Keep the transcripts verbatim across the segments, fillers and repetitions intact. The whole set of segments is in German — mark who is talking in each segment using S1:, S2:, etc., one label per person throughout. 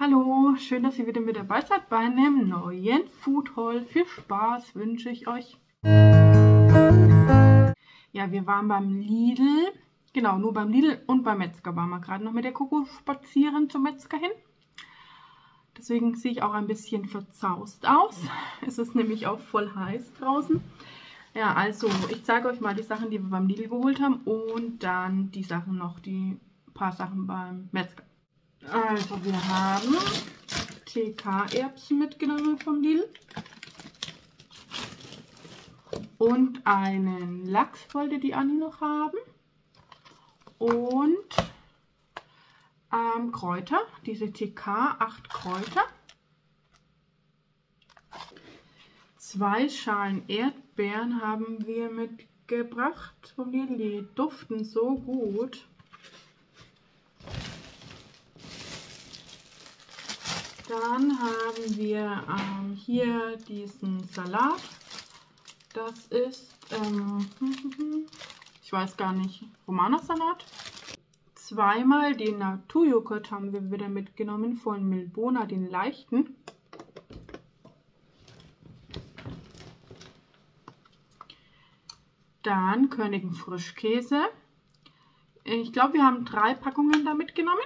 S1: Hallo, schön, dass ihr wieder mit dabei seid bei einem neuen Food Haul. Viel Spaß wünsche ich euch. Ja, wir waren beim Lidl, genau, nur beim Lidl und beim Metzger waren wir gerade noch mit der Coco spazieren zum Metzger hin. Deswegen sehe ich auch ein bisschen verzaust aus. Es ist nämlich auch voll heiß draußen. Ja, also ich zeige euch mal die Sachen, die wir beim Lidl geholt haben und dann die Sachen noch, die paar Sachen beim Metzger. Also wir haben T K-Erbsen mitgenommen vom Lidl und einen Lachs wollte die Anni noch haben und ähm, Kräuter, diese T K, acht Kräuter, zwei Schalen Erdbeeren haben wir mitgebracht vom Lidl, die duften so gut. Dann haben wir ähm, hier diesen Salat. Das ist, ähm, ich weiß gar nicht, Romana-Salat. Zweimal den Naturjoghurt haben wir wieder mitgenommen von Milbona, den leichten. Dann Königen Frischkäse. Ich glaube, wir haben drei Packungen da mitgenommen.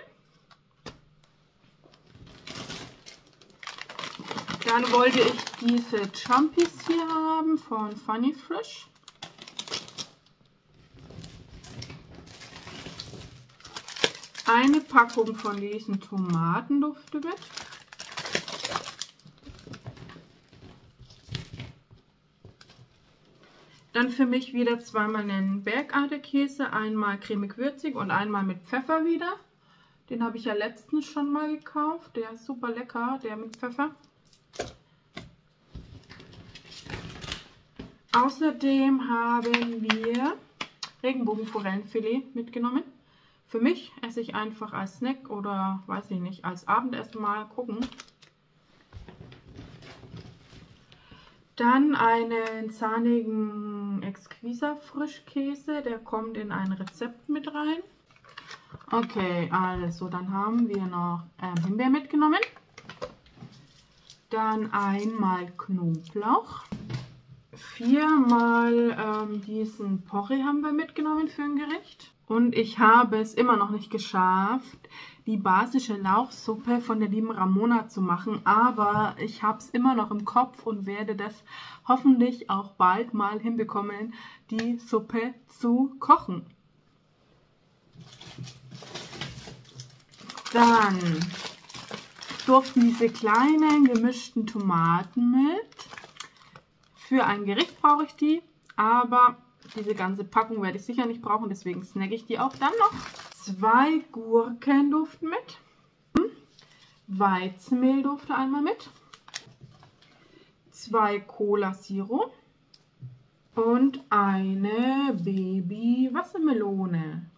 S1: Dann wollte ich diese Champis hier haben von Funny Fresh. Eine Packung von diesen Tomatendufte mit. Dann für mich wieder zweimal einen Bergaderkäse, einmal cremig-würzig und einmal mit Pfeffer wieder. Den habe ich ja letztens schon mal gekauft. Der ist super lecker, der mit Pfeffer. Außerdem haben wir Regenbogenforellenfilet mitgenommen. Für mich esse ich einfach als Snack oder weiß ich nicht, als Abendessen mal gucken. Dann einen sahnigen Exquisa Frischkäse, der kommt in ein Rezept mit rein. Okay, also dann haben wir noch äh, Himbeer mitgenommen. Dann einmal Knoblauch. Viermal ähm, diesen Porree haben wir mitgenommen für ein Gericht. Und ich habe es immer noch nicht geschafft, die basische Lauchsuppe von der lieben Ramona zu machen. Aber ich habe es immer noch im Kopf und werde das hoffentlich auch bald mal hinbekommen, die Suppe zu kochen. Dann durften diese kleinen gemischten Tomaten mit. Für ein Gericht brauche ich die, aber diese ganze Packung werde ich sicher nicht brauchen, deswegen snacke ich die auch dann noch. Zwei Gurken durften mit. Weizenmehl durfte einmal mit. Zwei Cola Zero. Und eine Baby-Wassermelone.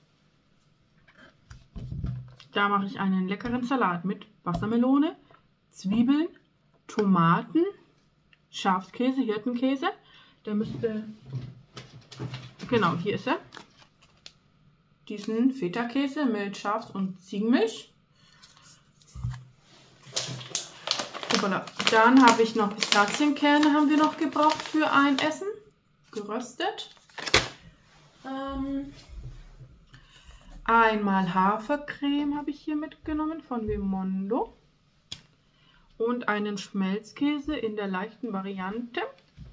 S1: Da mache ich einen leckeren Salat mit Wassermelone, Zwiebeln, Tomaten, Schafskäse, Hirtenkäse, der müsste, genau, hier ist er, diesen Feta-Käse mit Schafs- und Ziegenmilch. Hoppala. Dann habe ich noch Pistazienkerne, haben wir noch gebraucht für ein Essen, geröstet. Ähm, einmal Hafercreme habe ich hier mitgenommen von Vimondo. Und einen Schmelzkäse in der leichten Variante.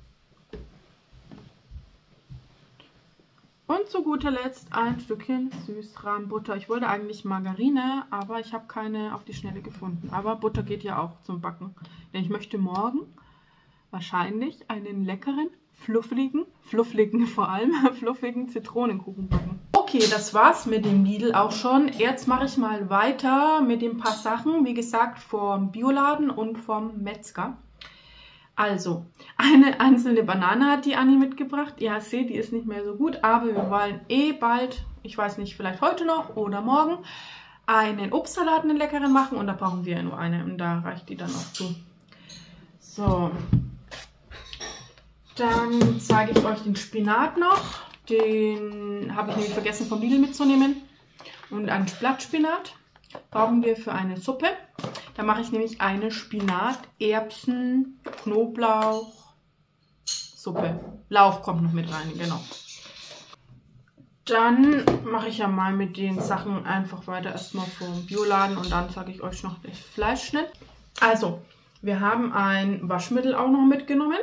S1: Und zu guter Letzt ein Stückchen Süßrahmbutter. Ich wollte eigentlich Margarine, aber ich habe keine auf die Schnelle gefunden. Aber Butter geht ja auch zum Backen. Denn ich möchte morgen wahrscheinlich einen leckeren, fluffigen, fluffigen vor allem, fluffigen Zitronenkuchen backen. Okay, das war's mit dem Lidl auch schon. Jetzt mache ich mal weiter mit den paar Sachen, wie gesagt, vom Bioladen und vom Metzger. Also, eine einzelne Banane hat die Anni mitgebracht. Ja, seht, die ist nicht mehr so gut, aber wir wollen eh bald, ich weiß nicht, vielleicht heute noch oder morgen, einen Obstsalat, einen leckeren machen und da brauchen wir nur eine und da reicht die dann auch zu. So, dann zeige ich euch den Spinat noch. Den habe ich nämlich vergessen vom Lidl mitzunehmen. Und ein Blattspinat brauchen wir für eine Suppe. Da mache ich nämlich eine Spinat, Erbsen, Knoblauch, Suppe. Lauch kommt noch mit rein, genau. Dann mache ich ja mal mit den Sachen einfach weiter erstmal vom Bioladen und dann sage ich euch noch den Fleischschnitt. Also, wir haben ein Waschmittel auch noch mitgenommen,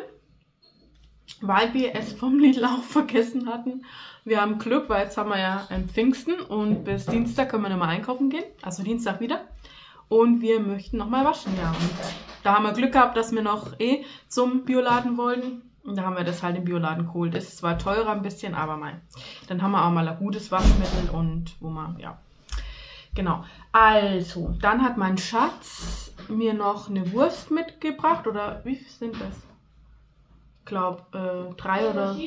S1: weil wir es vom Lidl auch vergessen hatten. Wir haben Glück, weil jetzt haben wir ja ein Pfingsten und bis Dienstag können wir nochmal einkaufen gehen, also Dienstag wieder. Und wir möchten nochmal waschen, ja. Und da haben wir Glück gehabt, dass wir noch eh zum Bioladen wollten. Und da haben wir das halt im Bioladen geholt. Das ist zwar teurer ein bisschen, aber mal. Dann haben wir auch mal ein gutes Waschmittel und wo man, ja. Genau. Also, dann hat mein Schatz mir noch eine Wurst mitgebracht. Oder wie viel sind das? Ich glaube, äh, drei oder...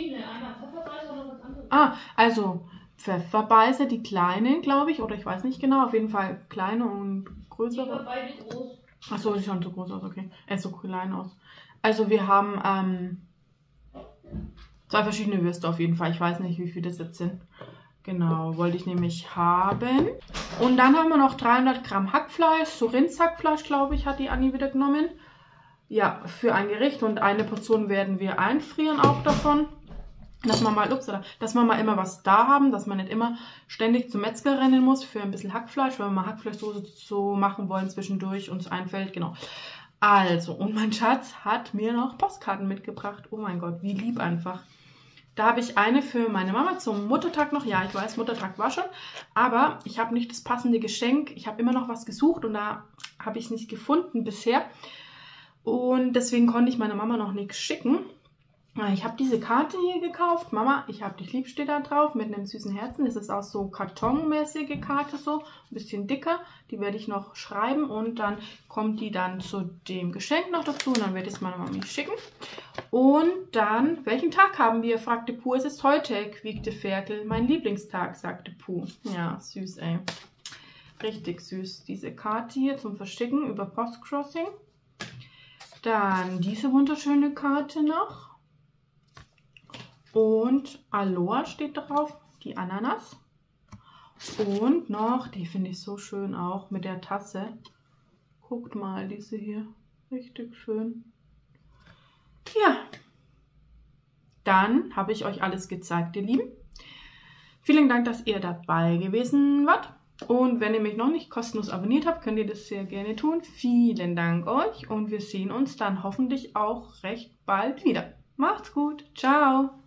S1: Ah, also Pfefferbeißer, die kleinen, glaube ich. Oder ich weiß nicht genau. Auf jeden Fall kleine und größere. Achso, die schauen so groß aus, okay. Äh, so klein aus. Also wir haben... Ähm, Zwei verschiedene Würste auf jeden Fall. Ich weiß nicht, wie viele das jetzt sind. Genau, wollte ich nämlich haben. Und dann haben wir noch dreihundert Gramm Hackfleisch. So Rindshackfleisch, glaube ich, hat die Anni wieder genommen. Ja, für ein Gericht. Und eine Portion werden wir einfrieren auch davon. Dass wir mal, ups, dass wir mal immer was da haben. Dass man nicht immer ständig zum Metzger rennen muss für ein bisschen Hackfleisch. Weil wir mal Hackfleischsoße so machen wollen zwischendurch. Uns einfällt, genau. Also, und mein Schatz hat mir noch Postkarten mitgebracht. Oh mein Gott, wie lieb einfach. Da habe ich eine für meine Mama zum Muttertag noch. Ja, ich weiß, Muttertag war schon. Aber ich habe nicht das passende Geschenk. Ich habe immer noch was gesucht und da habe ich es nicht gefunden bisher. Und deswegen konnte ich meiner Mama noch nichts schicken. Ich habe diese Karte hier gekauft. Mama, ich habe dich lieb, steht da drauf, mit einem süßen Herzen. Das ist auch so kartonmäßige Karte, so ein bisschen dicker. Die werde ich noch schreiben und dann kommt die dann zu dem Geschenk noch dazu. Und dann werde ich es meiner Mami schicken. Und dann, welchen Tag haben wir? Fragte Puh. Es ist heute, quiekte Ferkel. Mein Lieblingstag, sagte Puh. Ja, süß, ey. Richtig süß. Diese Karte hier zum Verschicken über Postcrossing. Dann diese wunderschöne Karte noch. Und Aloha steht drauf, die Ananas. Und noch, die finde ich so schön auch mit der Tasse. Guckt mal, diese hier. Richtig schön. Ja. Dann habe ich euch alles gezeigt, ihr Lieben. Vielen Dank, dass ihr dabei gewesen wart. Und wenn ihr mich noch nicht kostenlos abonniert habt, könnt ihr das sehr gerne tun. Vielen Dank euch und wir sehen uns dann hoffentlich auch recht bald wieder. Macht's gut. Ciao.